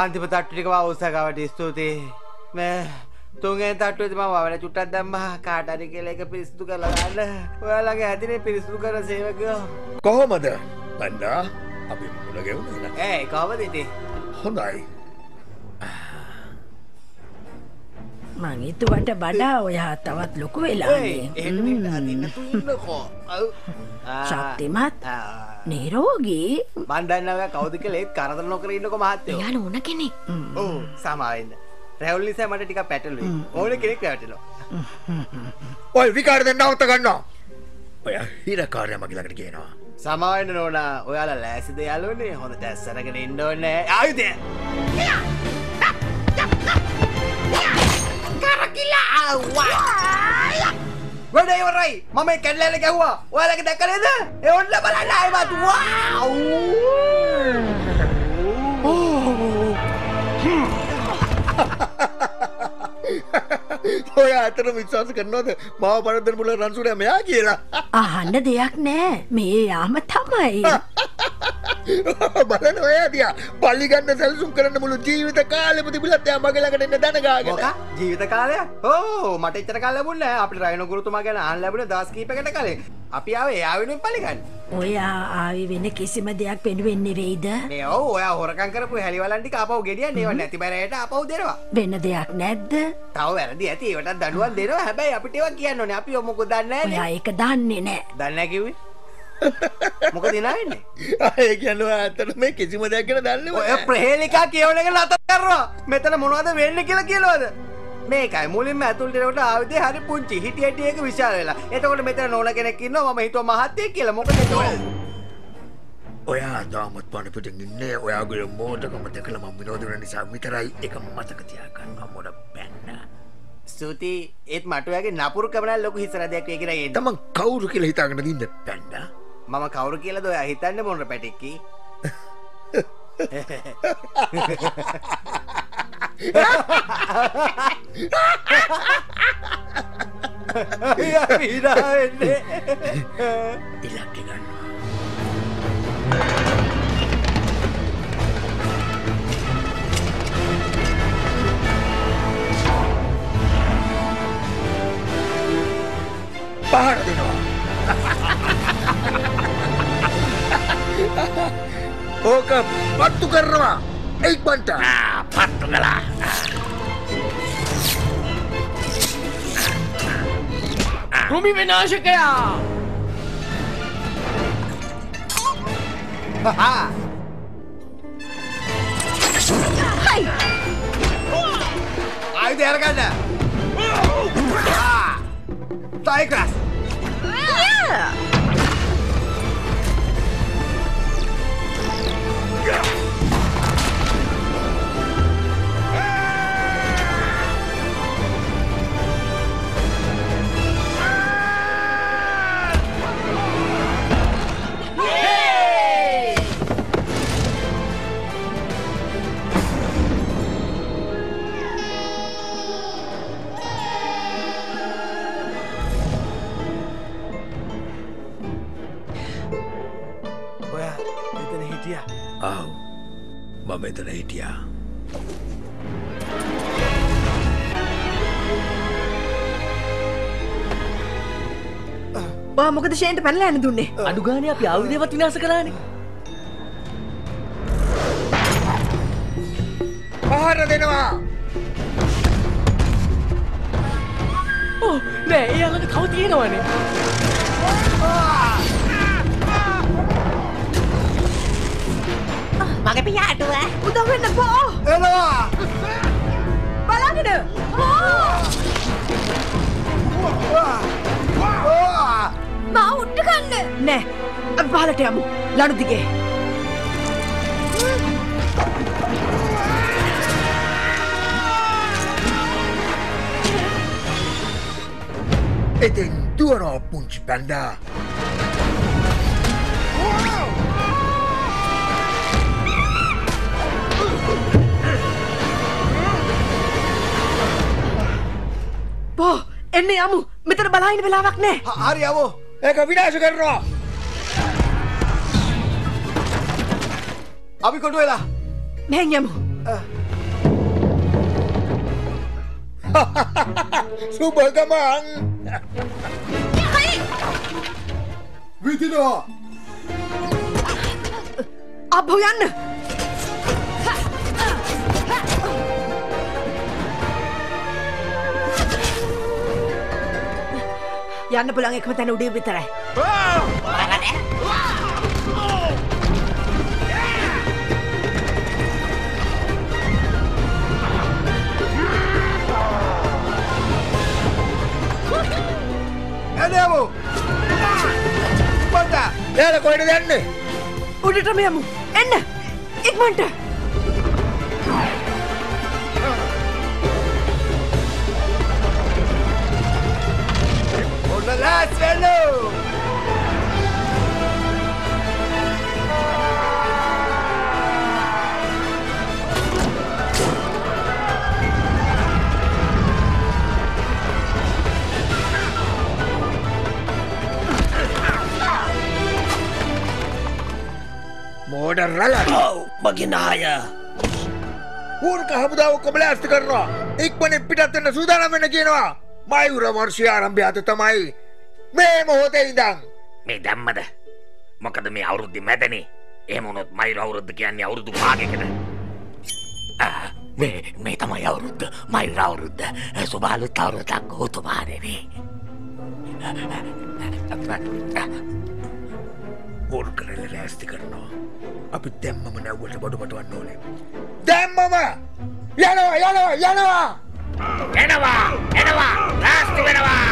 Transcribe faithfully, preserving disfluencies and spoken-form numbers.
අන්තිම තට්ටු ටික මම උස්සගාවට ස්තුතියි. මේ තුන්වෙනි තට්ටුවේදී මම වවන චුට්ටක් දැම්මා. කාට හරි කියලා එක පිරිසිදු කරලා ගන්න. ඔයාලගේ ඇදිනේ පිරිසිදු කරන සේවකයෝ. කොහොමද? බණ්ඩා අපි මුල ගෙවුනේ නේද? ඒ කොහොමද ඉතින්? හොඳයි. මං හිතුවට වඩා ඔයා තවත් ලොකු වෙලානේ. එහෙම නෙමෙයි අදින්න තු ඉන්නකෝ. ශක්තිමත් නිරෝගී. මන් දන්නවා ඔයා කවුද කියලා ඒත් කරදර නොකර ඉන්නකෝ මහත්තයෝ. එයා නෝන කෙනෙක්. ඔව් සමාවෙන්න. රැවුල් නිසා මට ටිකක් පැටළුයි. ඕනේ කෙනෙක් රැවටෙනවා. ඔය විකාර දෙන්න අවත ගන්නවා. ඔය හිරකාරයා මගේ ළඟට කියනවා. සමාවෙන්න නෝනා. ඔයාලා ලෑස්තිද යාළුවනේ? හොඳට ඇස් අරගෙන ඉන්න ඕනේ. ආයුධය. කරකිලා වා. වැඩේ ඉවරයි. මම මේ කැඩලැල ගැහුවා. ඔයාලගේ දැක්ක නේද? ඒ ඔන්න බලන්න ආයෙත්. වව්. ඔය අතන විශ්වාස කරනවද මාව පරද්දන මුල රන්සුරයා මෙයා කියලා? අහන්න දෙයක් නෑ. මේ යාම තමයි. බලන්න ඔයා දිහා. පල්ලි ගන්න සැලසුම් කරන්න මුළු ජීවිත කාලෙම තිබිලත් එයා මගේ ළඟට එන්න දන ගාගෙන. මොකක්? ජීවිත කාලයක්? ඕ මට එච්චර කාලයක් ලැබුණේ නෑ. අපිට රයිනෝ ගුරුතුමා ගැන අහන්න ලැබුණේ දවස් කීපයකට කලින්. අපි ආවේ එයා වෙනුවෙන් පල්ලි ගන්න. ඔයා ආවේ වෙන කිසිම දෙයක් වෙනුවෙන් නෙවෙයිද? නේ ඔව් ඔයා හොරකම් කරපු හැලිවලන් ටික ආපහු ගෙඩියන්නේ. ඒවා නැති බරයට ආපහු දෙනවා. වෙන දෙයක් නැද්ද? තව වැරදි ඇති. ඒවටත් දඬුවම් දෙනවා. හැබැයි අපිට ඒවා කියන්න ඕනේ. අපි මොකද දන්නේ නැහැ. ඔයා ඒක දන්නේ නෑ. දන්නේ නැහැ කිව්වේ? මොකද ඉනාවෙන්නේ? ඒ කියන්නේ ඔයා ඇත්තට මේ කිසිම දෙයක් ගැන දන්නේ නැහැ. ඔය ප්‍රහේලිකා කියවන එක නතර කරනවා. මෙතන මොනවද වෙන්නේ කියලා කියලාද? මේකයි මුලින්ම ඇතුළට එනකොට ආවිදේ හරි පුංචි. හිටි හිටි එක විශාල වෙලා. එතකොට මෙතන නෝන කෙනෙක් ඉන්නවා. මම හිතුවා මහත්තයෙක් කියලා. මොකද ඒක? ඔයා දාමත් පාන පිටින් ඉන්නේ. ඔයාගේ මෝඩකම දැකලා මම විනෝද වෙන නිසා විතරයි ඒක මතක තියාගන්න මොඩ බැන්න. ස්තුති. ඒත් මට ඔයාගේ නපුරු කමනල් ලොකු හිසරදයක් වෙයි කියලා එන්නේ. තමන් කවුරු කියලා හිතාගෙන දින්න බැන්න. මම කවුරු කියලාද ඔයා හිතන්නේ මොන පැටික්කි? යා පීඩා වෙන්නේ. ඉලක්ක ගන්නවා. පහර දෙනවා. ඕක පත්තු කරනවා. එක් බන්ට පත්තු කළා. භූමි විනාශකයා. හයි. ආයුධය අරගන්න. Tigers. ආව් මම මෙතන හිටියා. බා මොකද ෂේන්ට පැනලා යන්න දුන්නේ? අඩු ගානේ අපි ආයුධයවත් විනාශ කරානේ. පහර දෙනවා. ඔව් නෑ එයාලට කව තියෙනවනේ. මගේ පියාටුව උදව් වෙන්න පෝ. එනවා. බලන්න. මා උඩ ගන්න. නෑ. අපි පහලට යමු. ලනු දිගේ. එතෙන් දුවනවා පුංචි පැන්ඩා. පෝ එන්න යමු. මෙතන බලා ඉන්න වෙලාවක් නෑ. හරි යමු. ඒක විනාශ කරනවා. අපි කොටු වෙලා. මෙහෙන් යමු. සුභගමන් විදිනවා අබ්බෝ යන්න යන්න පුළුවන් එකම තැන උඩේ විතරයි යන්නේමු පොඩ්ඩ එයාලා කොහෙද යන්නේ උඩටම යමු එන්න ඉක්මනට ඔන්න ලෑස් වෙන්න මෝඩ රල ඔව් මගේ නාය ඌර්ක හමුදාව කොබල ඇස්ති කරනවා ඉක්මනින් පිටත් වෙන්න සූදානම් වෙන්න කියනවා මයුර වර්ෂය ආරම්භය අද තමයි මේ මොහොතේ ඉඳන් මේ දැම්මද මොකද මේ අවුරුද්දේ මැදනේ එහෙම වුණොත් මයුර අවුරුද්ද කියන්නේ අවුරුදු භාගයකට මේ මේ තමයි අවුරුද්ද මයුර අවුරුද්ද සුබාලුත් අවුරුද්දක් උතුමානේ ඌර්කරල ඇස්ති කරනවා අපි දැම්මම නැව්වට බඩු පටවන්න ඕනේ දැම්මම යනවා යනවා යනවා එනවා එනවා රාස්ති වෙනවා